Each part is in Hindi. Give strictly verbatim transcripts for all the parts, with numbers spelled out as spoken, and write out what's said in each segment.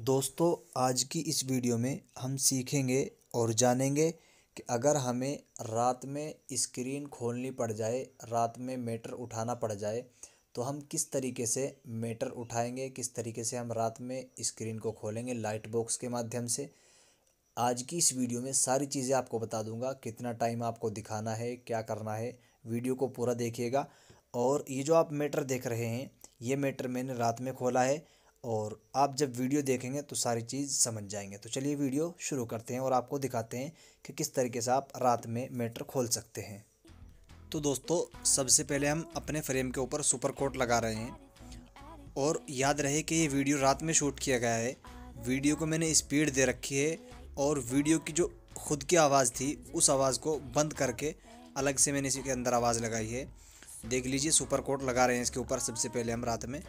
दोस्तों, आज की इस वीडियो में हम सीखेंगे और जानेंगे कि अगर हमें रात में स्क्रीन खोलनी पड़ जाए, रात में मीटर उठाना पड़ जाए, तो हम किस तरीके से मीटर उठाएंगे, किस तरीके से हम रात में स्क्रीन को खोलेंगे लाइट बॉक्स के माध्यम से। आज की इस वीडियो में सारी चीज़ें आपको बता दूंगा, कितना टाइम आपको दिखाना है, क्या करना है। वीडियो को पूरा देखिएगा। और ये जो आप मीटर देख रहे हैं, ये मीटर मैंने रात में खोला है और आप जब वीडियो देखेंगे तो सारी चीज़ समझ जाएंगे। तो चलिए वीडियो शुरू करते हैं और आपको दिखाते हैं कि किस तरीके से आप रात में मीटर खोल सकते हैं। तो दोस्तों, सबसे पहले हम अपने फ्रेम के ऊपर सुपर कोट लगा रहे हैं। और याद रहे कि ये वीडियो रात में शूट किया गया है। वीडियो को मैंने स्पीड दे रखी है और वीडियो की जो खुद की आवाज़ थी उस आवाज़ को बंद करके अलग से मैंने इसी के अंदर आवाज़ लगाई है। देख लीजिए, सुपर कोट लगा रहे हैं इसके ऊपर सबसे पहले हम रात में।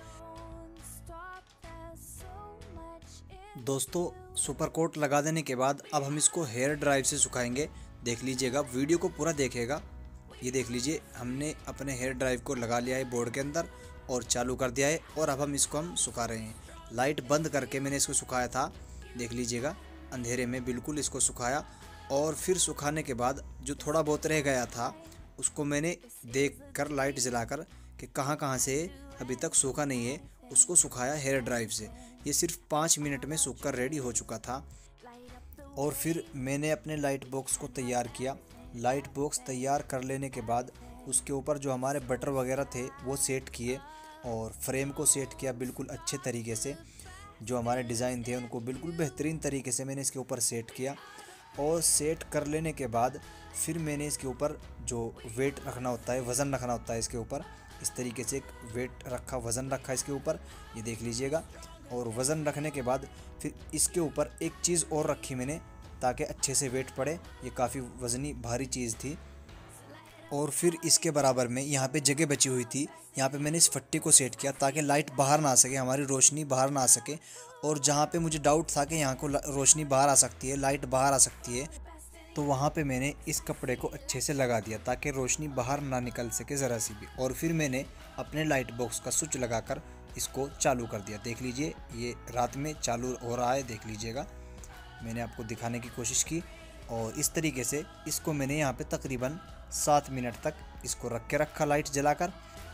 दोस्तों, सुपर कोट लगा देने के बाद अब हम इसको हेयर ड्राइव से सुखाएंगे। देख लीजिएगा, वीडियो को पूरा देखेगा। ये देख लीजिए, हमने अपने हेयर ड्राइव को लगा लिया है बोर्ड के अंदर और चालू कर दिया है। और अब हम इसको हम सुखा रहे हैं। लाइट बंद करके मैंने इसको सुखाया था। देख लीजिएगा, अंधेरे में बिल्कुल इसको सुखाया। और फिर सुखाने के बाद जो थोड़ा बहुत रह गया था उसको मैंने देख कर लाइट जलाकर कि कहाँ कहाँ से अभी तक सूखा नहीं है, उसको सुखाया हेयर ड्राइव से। ये सिर्फ पाँच मिनट में सूख कर रेडी हो चुका था। और फिर मैंने अपने लाइट बॉक्स को तैयार किया। लाइट बॉक्स तैयार कर लेने के बाद उसके ऊपर जो हमारे बटर वगैरह थे वो सेट किए और फ्रेम को सेट किया बिल्कुल अच्छे तरीके से। जो हमारे डिज़ाइन थे उनको बिल्कुल बेहतरीन तरीके से मैंने इसके ऊपर सेट किया। और सेट कर लेने के बाद फिर मैंने इसके ऊपर जो वेट रखना होता है, वज़न रखना होता है इसके ऊपर, इस तरीके से एक वेट रखा, वज़न रखा इसके ऊपर, ये देख लीजिएगा। और वज़न रखने के बाद फिर इसके ऊपर एक चीज़ और रखी मैंने ताकि अच्छे से वेट पड़े। ये काफ़ी वज़नी भारी चीज़ थी। और फिर इसके बराबर में यहाँ पे जगह बची हुई थी, यहाँ पे मैंने इस फट्टी को सेट किया ताकि लाइट बाहर ना आ सके, हमारी रोशनी बाहर ना आ सके। और जहाँ पे मुझे डाउट था कि यहाँ को रोशनी बाहर आ सकती है, लाइट बाहर आ सकती है, तो वहाँ पे मैंने इस कपड़े को अच्छे से लगा दिया ताकि रोशनी बाहर ना निकल सके ज़रा सी भी। और फिर मैंने अपने लाइट बॉक्स का स्विच लगाकर इसको चालू कर दिया। देख लीजिए, ये रात में चालू हो रहा है। देख लीजिएगा, मैंने आपको दिखाने की कोशिश की। और इस तरीके से इसको मैंने यहाँ पे तकरीबन सात मिनट तक इसको रख के रखा लाइट जलाकर।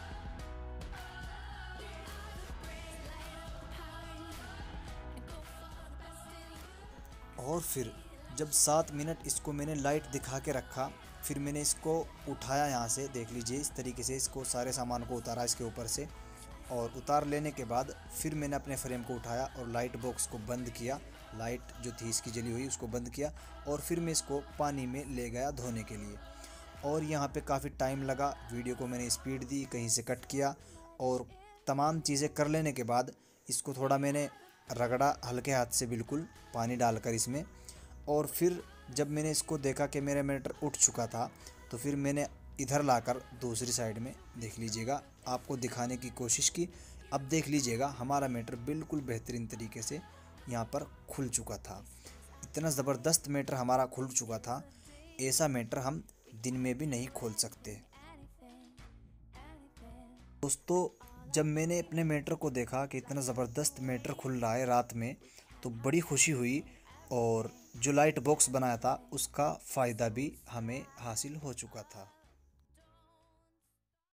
और फिर जब सात मिनट इसको मैंने लाइट दिखा के रखा, फिर मैंने इसको उठाया यहाँ से। देख लीजिए, इस तरीके से इसको सारे सामान को उतारा इसके ऊपर से। और उतार लेने के बाद फिर मैंने अपने फ्रेम को उठाया और लाइट बॉक्स को बंद किया। लाइट जो थी इसकी जली हुई उसको बंद किया। और फिर मैं इसको पानी में ले गया धोने के लिए। और यहाँ पे काफ़ी टाइम लगा। वीडियो को मैंने स्पीड दी, कहीं से कट किया। और तमाम चीज़ें कर लेने के बाद इसको थोड़ा मैंने रगड़ा हल्के हाथ से, बिल्कुल पानी डालकर इसमें। और फिर जब मैंने इसको देखा कि मेरा मीटर उठ चुका था, तो फिर मैंने इधर लाकर दूसरी साइड में, देख लीजिएगा, आपको दिखाने की कोशिश की। अब देख लीजिएगा, हमारा मीटर बिल्कुल बेहतरीन तरीके से यहाँ पर खुल चुका था। इतना ज़बरदस्त मीटर हमारा खुल चुका था। ऐसा मीटर हम दिन में भी नहीं खोल सकते। दोस्तों, जब मैंने अपने मीटर को देखा कि इतना ज़बरदस्त मीटर खुल रहा है रात में, तो बड़ी खुशी हुई। और जो लाइट बॉक्स बनाया था उसका फ़ायदा भी हमें हासिल हो चुका था।